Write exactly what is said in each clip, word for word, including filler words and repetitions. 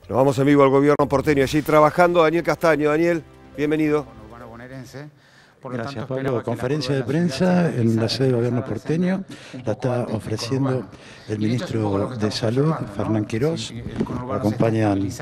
Nos vamos en vivo al gobierno porteño, allí trabajando. Daniel Castaño. Daniel, bienvenido. Por Gracias, tanto, Pablo. Conferencia de prensa en la sede del gobierno porteño. La está ofreciendo el ministro de Salud, Fernán Quirós. Acompañan el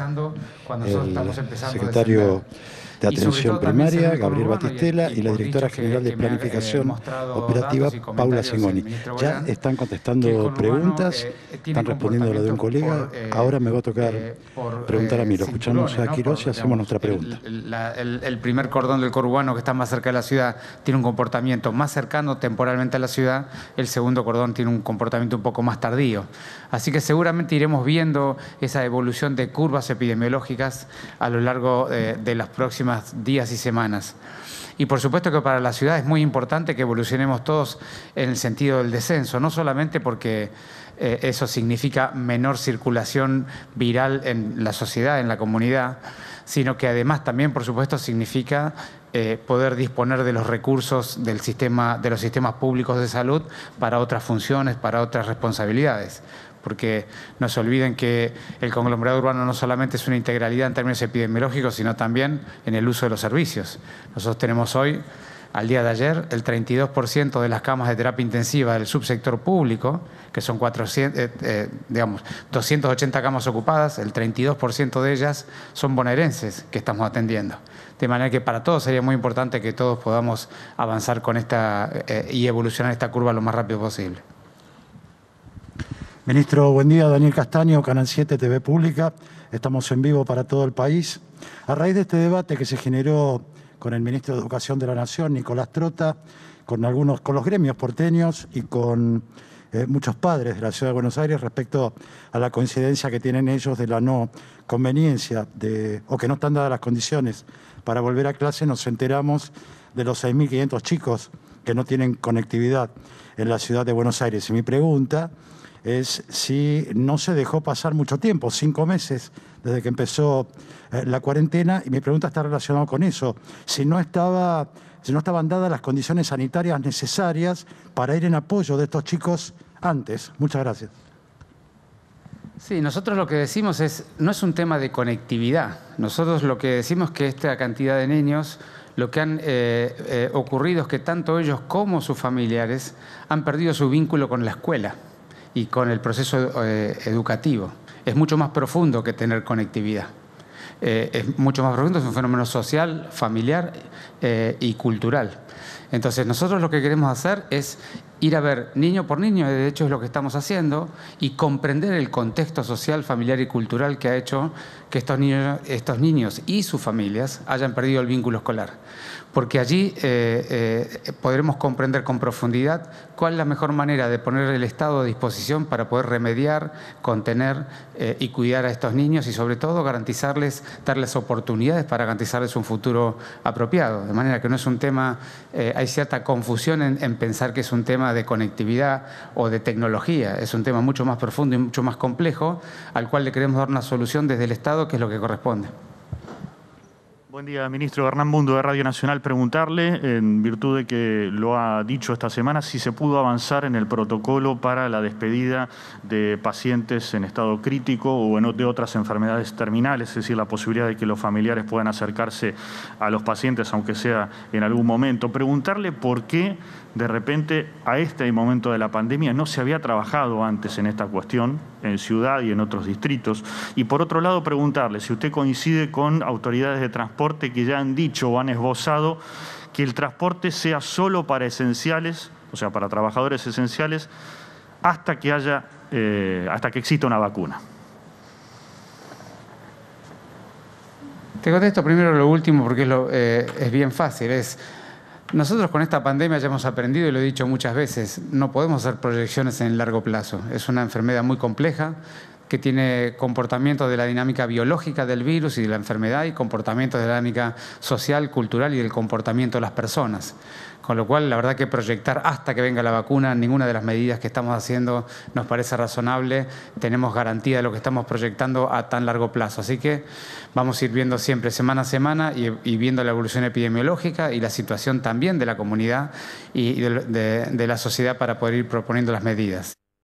secretario de Atención Primaria, Gabriel Batistela, y la directora general de Planificación Operativa, Paula Cingoni. Ya están contestando preguntas, están respondiendo a lo de un colega. Ahora me va a tocar preguntar a mí. Lo escuchamos a Quirós y hacemos nuestra pregunta. El, el, el primer cordón del conurbano, que está más cerca de la ciudad, tiene un comportamiento más cercano temporalmente a la ciudad. El segundo cordón tiene un comportamiento un poco más tardío. Así que seguramente iremos viendo esa evolución de curvas epidemiológicas a lo largo de, de las próximas días y semanas. Y por supuesto que para la ciudad es muy importante que evolucionemos todos en el sentido del descenso, no solamente porque eh, eso significa menor circulación viral en la sociedad, en la comunidad, sino que además también, por supuesto, significa eh, poder disponer de los recursos del sistema, de los sistemas públicos de salud para otras funciones, para otras responsabilidades. Porque no se olviden que el conglomerado urbano no solamente es una integralidad en términos epidemiológicos, sino también en el uso de los servicios. Nosotros tenemos hoy, al día de ayer, el treinta y dos por ciento de las camas de terapia intensiva del subsector público, que son cuatrocientos, eh, eh, digamos, doscientas ochenta camas ocupadas, el treinta y dos por ciento de ellas son bonaerenses que estamos atendiendo. De manera que para todos sería muy importante que todos podamos avanzar con esta eh, y evolucionar esta curva lo más rápido posible. Ministro, buen día. Daniel Castaño, Canal siete, T V Pública. Estamos en vivo para todo el país. A raíz de este debate que se generó con el ministro de Educación de la Nación, Nicolás Trota, con algunos, con los gremios porteños y con eh, muchos padres de la Ciudad de Buenos Aires respecto a la coincidencia que tienen ellos de la no conveniencia de, o que no están dadas las condiciones para volver a clase, nos enteramos de los seis mil quinientos chicos que no tienen conectividad en la Ciudad de Buenos Aires. Y mi pregunta es si no se dejó pasar mucho tiempo, cinco meses desde que empezó eh, la cuarentena, y mi pregunta está relacionada con eso, si no, estaba, si no estaban dadas las condiciones sanitarias necesarias para ir en apoyo de estos chicos antes. Muchas gracias. Sí, nosotros lo que decimos es, no es un tema de conectividad, nosotros lo que decimos es que esta cantidad de niños, lo que han eh, eh, ocurrido es que tanto ellos como sus familiares han perdido su vínculo con la escuela y con el proceso eh, educativo. Es mucho más profundo que tener conectividad. Eh, es mucho más profundo, es un fenómeno social, familiar eh, y cultural. Entonces nosotros lo que queremos hacer es ir a ver niño por niño, de hecho es lo que estamos haciendo, y comprender el contexto social, familiar y cultural que ha hecho que estos niños, estos niños y sus familias hayan perdido el vínculo escolar. Porque allí eh, eh, podremos comprender con profundidad cuál es la mejor manera de poner el Estado a disposición para poder remediar, contener eh, y cuidar a estos niños y sobre todo garantizarles, darles oportunidades para garantizarles un futuro apropiado. De manera que no es un tema, eh, hay cierta confusión en, en pensar que es un tema de conectividad o de tecnología. Es un tema mucho más profundo y mucho más complejo al cual le queremos dar una solución desde el Estado, que es lo que corresponde. Buen día, ministro. Hernán Mundo, de Radio Nacional. Preguntarle, en virtud de que lo ha dicho esta semana, si se pudo avanzar en el protocolo para la despedida de pacientes en estado crítico o en, de otras enfermedades terminales, es decir, la posibilidad de que los familiares puedan acercarse a los pacientes, aunque sea en algún momento. Preguntarle por qué, de repente, a este momento de la pandemia no se había trabajado antes en esta cuestión, en ciudad y en otros distritos. Y por otro lado, preguntarle si usted coincide con autoridades de transporte que ya han dicho o han esbozado que el transporte sea solo para esenciales, o sea, para trabajadores esenciales, hasta que haya, eh, hasta que exista una vacuna. Te contesto primero lo último porque es, lo, eh, es bien fácil. Es, nosotros con esta pandemia ya hemos aprendido, y lo he dicho muchas veces, no podemos hacer proyecciones en el largo plazo. Es una enfermedad muy compleja que tiene comportamientos de la dinámica biológica del virus y de la enfermedad y comportamientos de la dinámica social, cultural y del comportamiento de las personas. Con lo cual, la verdad que proyectar hasta que venga la vacuna, ninguna de las medidas que estamos haciendo nos parece razonable. Tenemos garantía de lo que estamos proyectando a tan largo plazo. Así que vamos a ir viendo siempre semana a semana y, y viendo la evolución epidemiológica y la situación también de la comunidad y de, de, de la sociedad para poder ir proponiendo las medidas.